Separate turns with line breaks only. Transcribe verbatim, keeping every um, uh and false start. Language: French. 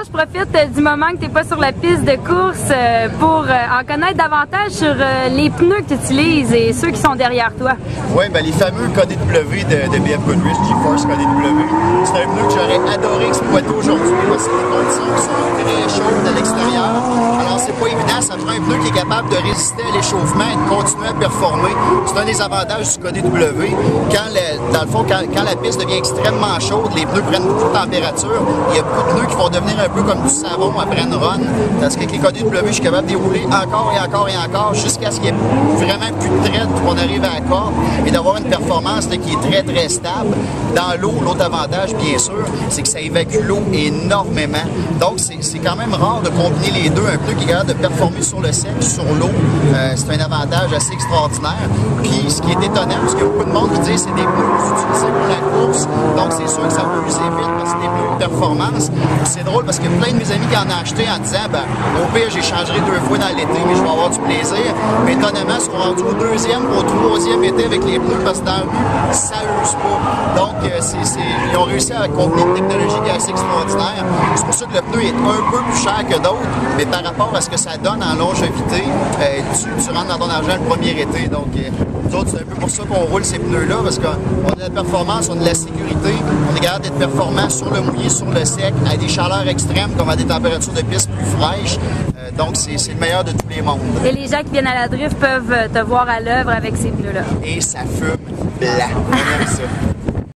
je profite euh, du moment que tu n'es pas sur la piste de course euh, pour euh, en connaître davantage sur euh, les pneus que tu utilises et ceux qui sont derrière toi.
Oui, ben, les fameux K D W de, de B M Goodrich, GeForce K D W. C'est un pneu que j'aurais adoré exploiter aujourd'hui parce que les conditions sont très chaudes à l'extérieur. Alors, c'est pas évident, ça prend un pneu qui est capable de résister à l'échauffement et de continuer à performer. C'est un des avantages du K D W. Quand le, dans le fond, quand, quand la piste devient extrêmement chaude, les pneus prennent beaucoup de température. Il y a beaucoup de pneus qui vont devenir un peu comme du savon après une run. Parce qu'avec les K D W, je suis capable de dérouler encore et encore et encore jusqu'à ce qu'il y ait vraiment plus de traite pour qu'on arrive à la corde et d'avoir une performance là, qui est très très stable. Dans l'eau, l'autre avantage, bien sûr, c'est que ça évacue l'eau énormément. Donc, c'est quand même rare de combiner les deux. Un pneu qui est capable de performer sur le sec, sur l'eau, euh, c'est un avantage assez extraordinaire. Puis, ce qui est étonnant, parce qu'il y a beaucoup de monde qui dit que c'est des pneus utilisés pour la course, donc c'est sûr que ça va user vite parce que c'est des pneus de performance. C'est drôle parce que plein de mes amis qui en ont acheté en disant, ben, au pire, j'échangerai deux fois dans l'été, mais je vais avoir du plaisir. Mais étonnamment, ils sont rendus au deuxième ou au troisième été avec les pneus parce que dans la rue, ça use pas. Donc, euh, c'est, c'est, ils ont réussi à combiner une technologie qui est assez extraordinaire. C'est pour ça que le pneu est un peu plus cher que d'autres, mais par rapport à ce que ça donne en longévité, euh, tu, tu rentres dans ton argent le premier été. Donc, euh, nous autres, c'est un peu pour ça qu'on roule ces pneus-là, parce qu'on a de la performance, on a de la sécurité, on est capable d'être performant sur le mouillé, sur le sec, à des chaleurs extrêmes, comme à des températures de piste plus fraîches. Euh, donc, c'est le meilleur de tous les mondes.
Et les gens qui viennent à la drift peuvent te voir à l'œuvre avec ces pneus-là.
Et ça fume blanc. On aime ça.